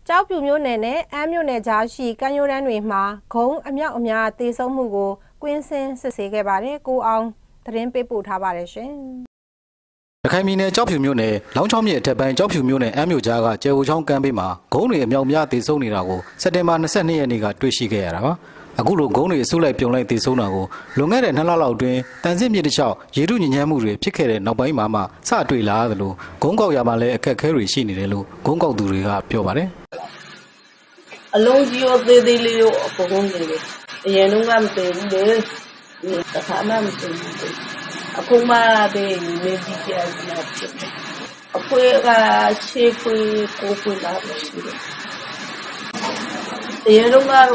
ကျောက်ဖြူမြို့နယ်နဲ့အမ်းမြို့နယ်ကြားရှိကမ်းရိုးတန်းတွေမှာဂုံးအမြောက်အများသေဆုံးမှုကိုကွင်းဆင်းစစ်ဆေးခဲ့ပါတယ်။ကိုအောင်သတင်းပေးပို့ထားပါတယ်ရှင်။ရခိုင်ပြည်နယ်ကျောက်ဖြူမြို့နယ်လောင်းချောင်းမြစ်အထက်ပိုင်းကျောက်ဖြူမြို့နယ်အမ်းမြို့ကြားကကျယ်ဝချောင်းကမ်းဘေးမှာဂုံးတွေအမြောက်အများသေဆုံးနေတာကိုစက်တင်ဘာ22ရက်နေ့ကတွေ့ရှိခဲ့ရတာပါ။အခုလိုဂုံးတွေအစုလိုက်ပြုံလိုက်သေဆုံးတာကိုလွန်ခဲ့တဲ့2လလောက်အတွင်းတန်စစ်မြစ်တစ်လျှောက်ရေထုညဉ့်ညမ်းမှုတွေဖြစ်ခဲ့တဲ့နောက်ပိုင်းမှာစတွေ့လာသလိုဂုံးကောက်ရမှာလည်းအခက်အခဲတွေရှိနေတယ်လို့ဂုံးကောက်သူတွေကပြောပါတယ်။အလုံးကြီးရောသေးသေးလေးရောအပေါ်ကုန်နေတယ်။အရင်တုန်းကမသိဘူးလေ။တစ်ခါမှမသိဘူး။အခုမှတည်းနေပြီးကြနေတာဖြစ်တယ်။အဖွဲကရှေ့ဖွေးကိုဖွေးလာလို့ရှိတယ်။အရင်တုန်းကတော့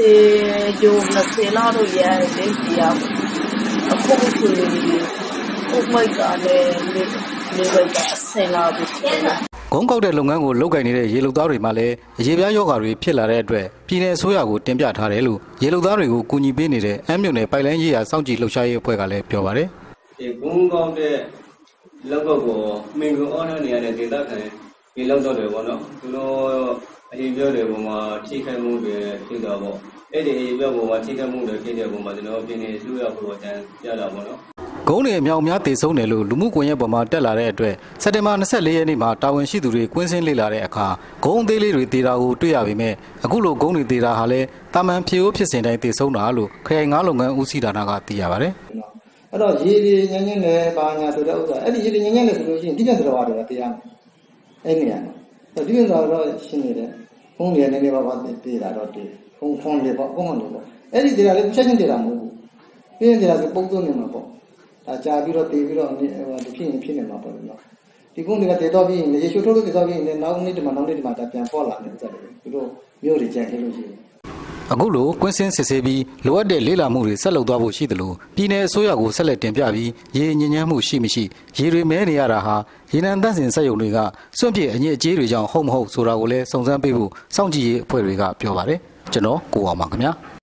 20လောက်တော့ရတယ်လေတရား။အခုဖွေးကိုမိုက်ကလည်းနေဝိုက်ကအဆင်လာပြီ။ဂုံးကောက်တဲ့လုပ်ငန်းကိုလုပ်ကိုင်နေတဲ့ရေလုပ်သားတွေမှလည်းရေပြားရောဂါတွေဖြစ်လာတဲ့အတွက်ပြည်내အစိုးရကိုတင်ပြထားတယ်လို့ရေလုပ်သားတွေကိုကူညီပေးနေတဲ့အမ်းမြို့နယ်ပိုက်လိုင်းရေးရာစောင့်ကြည့်လှုပ်ရှားရေးအဖွဲ့ကလည်းပြောပါတယ်။ဒီဂုံးကောက်တဲ့လုပ်ကောက်ကိုမင်္ဂလာအော်နေရတဲ့ဒေသခံဒီလုပ်တော့တယ်ပေါ့နော်။သူတို့အရင်ပြောတဲ့ပုံမှာထိခိုက်မှုတွေဖြစ်တာပေါ့။အဲ့ဒီအရင်ပြောပုံမှာထိခိုက်မှုတွေဖြစ်တဲ့ပုံမှာကျွန်တော်ပြည်내လှူရဖို့အတန်းပြတာပေါ့နော်။ဂုံးတွေအမြောက်အများသေဆုံးတယ်လို့လူမှုကွန်ရက်ပေါ်မှာတက်လာတဲ့အတွက်စက်တင်ဘာ24ရက်နေ့မှာတာဝန်ရှိသူတွေကွင်းဆင်းလေ့လာတဲ့အခါဂုံးသေးလေးတွေသေတာကိုတွေ့ရပေမဲ့အခုလိုဂုံးတွေသေတာဟာလည်းတာမန်ဖြေဦးဖြစ်စဉ်တိုင်းသေဆုံးတာလို့ခရိုင်9လုပ်ငန်းဦးစီးဌာနကသိရပါတယ်။အဲ့တော့ရေတွေညဉ့်ညဉ့်နဲ့ပါညာဆိုတဲ့ဥစ္စာအဲ့ဒီရေတွေညဉ့်ညဉ့်နဲ့ဆိုလို့ရှိရင်ဒီပြန်သတော်တွေတရားမယ်။အဲ့နေရာမှာဒီပြန်သတော်တော့ရှင်းနေတယ်။ဂုံးတွေနည်းနည်းပါးပါးသေတာတော့တေဖုံးလေးပေါ့ပုံမှန်လေးပေါ့။အဲ့ဒီသေတာလည်းချက်ချင်းသေတာမဟုတ်ဘူး။ပြင်းသေတာဆိုပုံသွင်းနေမှာပေါ့။ကြာပြီးတော့တည်ပြီးတော့ဖြစ်နေမှာပေါ့နော်ဒီကုန်းတွေကတည်တော့ပြီးရေချိုးထိုးလို့တည်တော့ပြီးနောက်နေ့ဒီမှာပြန်ပေါ်လာတယ်ဥစ္စာတွေသူတို့မျိုးတွေကြံခဲ့လို့ရှိတယ်အခုလိုကွင်းစင်းစစ်ဆေးပြီးလိုအပ်တဲ့လေ့လာမှုတွေဆက်လုပ်သွားဖို့ရှိသလိုပြည်내အစိုးရကိုဆက်လက်တင်ပြပြီးရေညဉ့်ညမ်းမှုရှိမရှိရေတွေမဲနေရတာဟာရေနံတန့်စင်စက်ရုံတွေကစွန့်ပစ်အညစ်အကြေးတွေကြောင့်ဟုတ်မဟုတ်ဆိုတာကိုလည်းစုံစမ်းပေးဖို့စောင့်ကြည့်ရေးအဖွဲ့တွေကပြောပါတယ်ကျွန်တော်ကိုအောင်ပါခင်ဗျာ